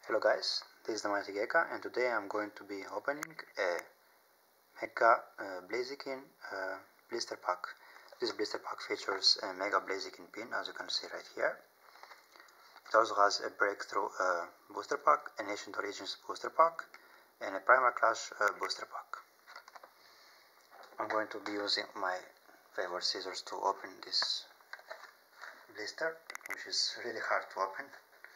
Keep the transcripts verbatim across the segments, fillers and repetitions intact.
Hello guys, this is the Mighty Geka, and today I'm going to be opening a Mega uh, Blaziken uh, blister pack. This blister pack features a Mega Blaziken pin, as you can see right here. It also has a Breakthrough uh, booster pack, an Ancient Origins booster pack, and a Primal Clash uh, booster pack. I'm going to be using my favorite scissors to open this blister, which is really hard to open.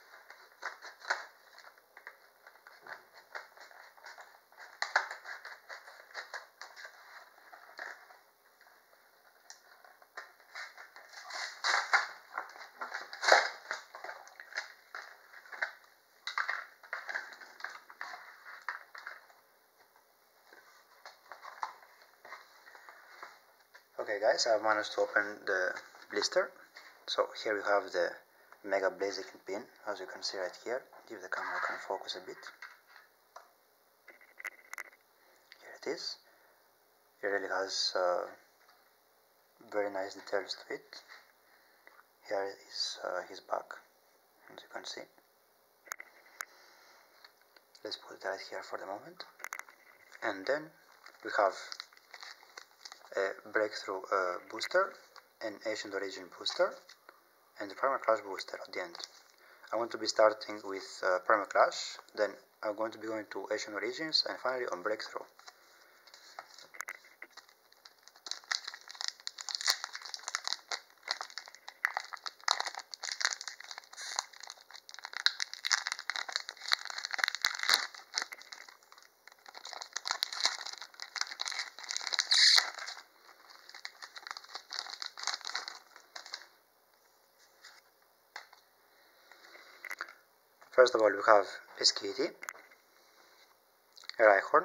Okay guys, I've managed to open the blister. So here we have the Mega Blaziken pin, as you can see right here. If the camera can focus a bit. Here it is. It really has uh, very nice details to it. Here is uh, his back, as you can see. Let's put it right here for the moment. And then we have a Breakthrough uh, booster, an Ancient Origin booster, and the Primal Clash booster at the end. I'm going to be starting with uh, Primal Clash, then I'm going to be going to Ancient Origins, and finally on Breakthrough. First of all, we have a Skitty, a Rhyhorn,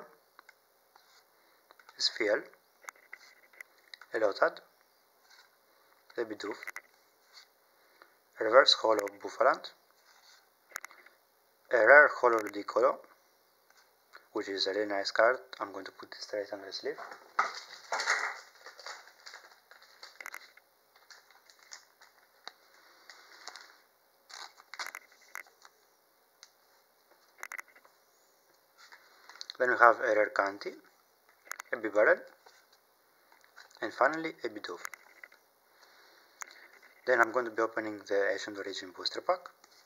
a Spheal, a Lotad, a Bidoof, a Reverse Holo Bouffalant, a Rare Holo Ludicolo, which is a really nice card. I'm going to put it straight on the sleeve. Then we have a Rare Candy, a Bibarel, and finally a Bidoof. Then I'm going to be opening the Ancient Origin booster pack.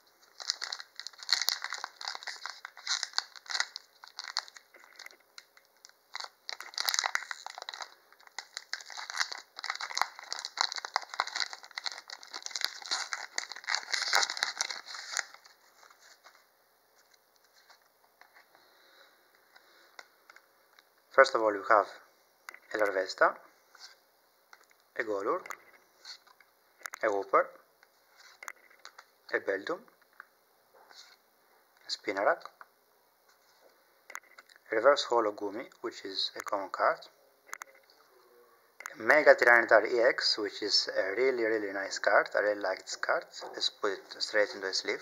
First of all, we have a Larvesta, a Golurk, a Wooper, a Beldum, a Spinarak, a Reverse Holo Gumi, which is a common card, a Mega Tyranitar E X, which is a really really nice card. I really like this card. Let's put it straight into the sleeve.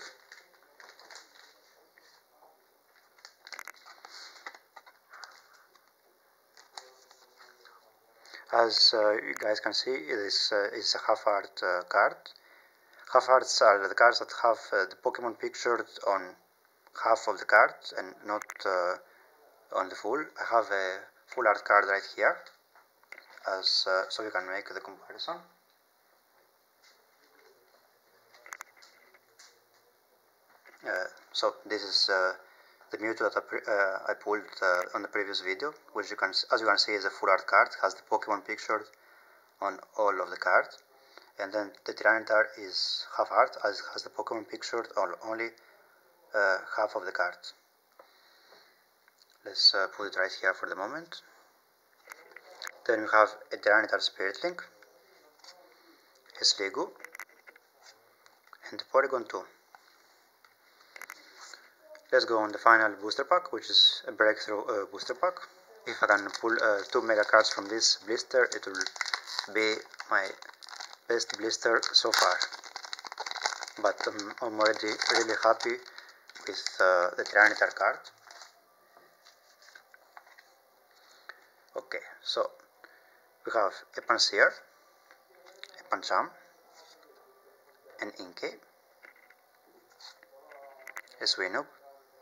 As uh, you guys can see, this uh, is a half art uh, card. Half arts are the cards that have uh, the Pokemon pictured on half of the card and not uh, on the full. I have a full art card right here, as uh, so you can make the comparison. Uh, so this is uh, the Mewtwo that I, uh, I pulled uh, on the previous video, which you can, as you can see, is a full art card. It has the Pokemon pictured on all of the cards, and then the Tyranitar is half art, as it has the Pokemon pictured on only uh, half of the cards. Let's uh, put it right here for the moment. Then we have a Tyranitar Spirit Link, a Sliggoo, and a Porygon two. Let's go on the final booster pack, which is a Breakthrough uh, booster pack. If I can pull uh, two mega cards from this blister, it will be my best blister so far. But um, I'm already really happy with uh, the Tyranitar card. Okay, so we have a Pansear, a Pancham, an Inkay, a Swinub,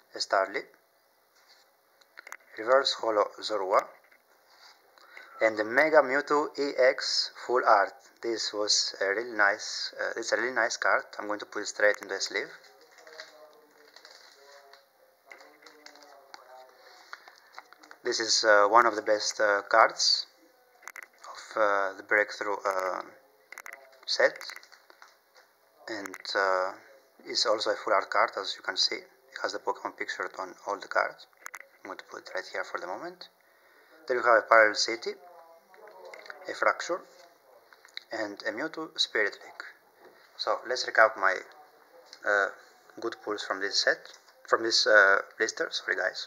Starly, Reverse Holo Zorua, and the Mega Mewtwo E X Full Art. This was a really nice, uh, it's a really nice card. I'm going to put it straight into the sleeve. This is uh, one of the best uh, cards of uh, the Breakthrough uh, set, and uh, is also a full art card, as you can see. It has the Pokemon pictured on all the cards. I'm going to put it right here for the moment. Then you have a Parallel City, a Fracture, and a Mewtwo Spirit Lake. So let's recap my uh, good pulls from this set, from this uh, blister. Sorry guys.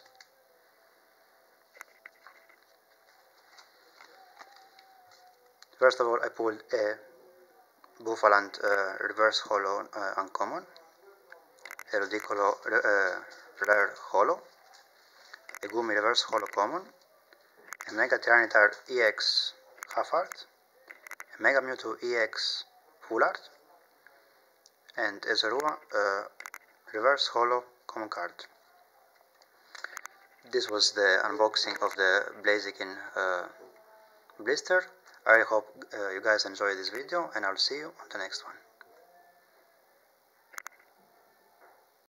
First of all, I pulled a Buffalant uh, Reverse Holo uh, Uncommon, a Ludicolo uh, Rare Holo, a Gumi Reverse Holo Common, a Mega Tyranitar E X Half Art, a Mega Mewtwo E X Full Art, and a Zorua uh, Reverse Holo Common card. This was the unboxing of the Blaziken uh, blister. I hope uh, you guys enjoyed this video, and I'll see you on the next one.